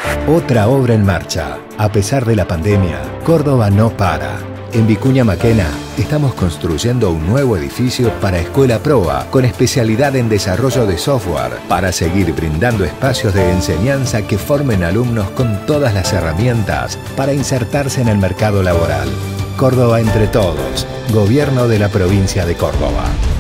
Otra obra en marcha. A pesar de la pandemia, Córdoba no para. En Vicuña Maquena estamos construyendo un nuevo edificio para Escuela Proa con especialidad en desarrollo de software para seguir brindando espacios de enseñanza que formen alumnos con todas las herramientas para insertarse en el mercado laboral. Córdoba entre todos. Gobierno de la provincia de Córdoba.